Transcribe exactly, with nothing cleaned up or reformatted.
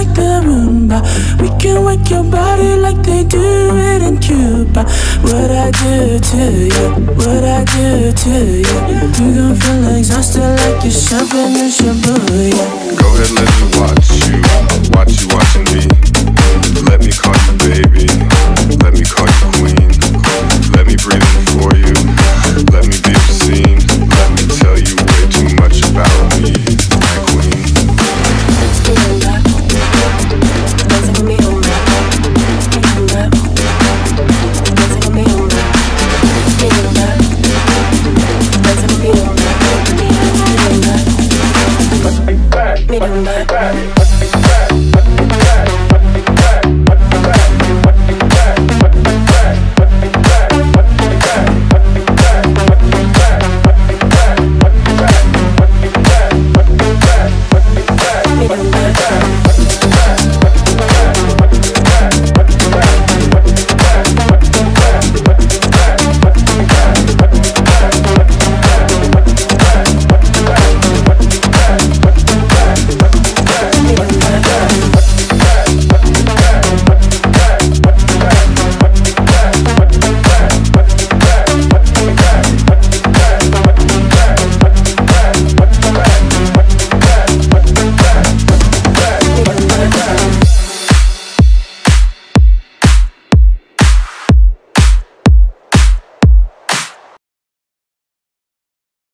like the Roomba. We can wake your body like they do it in Cuba. What I do to you, what I do to you, you gon' feel exhausted like you're shopping in Shibuya. Go ahead, let me watch you, watch you watching me. Let me call you baby, let me call you queen. Let me breathe in for you, let me be obscene. Let me tell you way too much about me, my queen. Me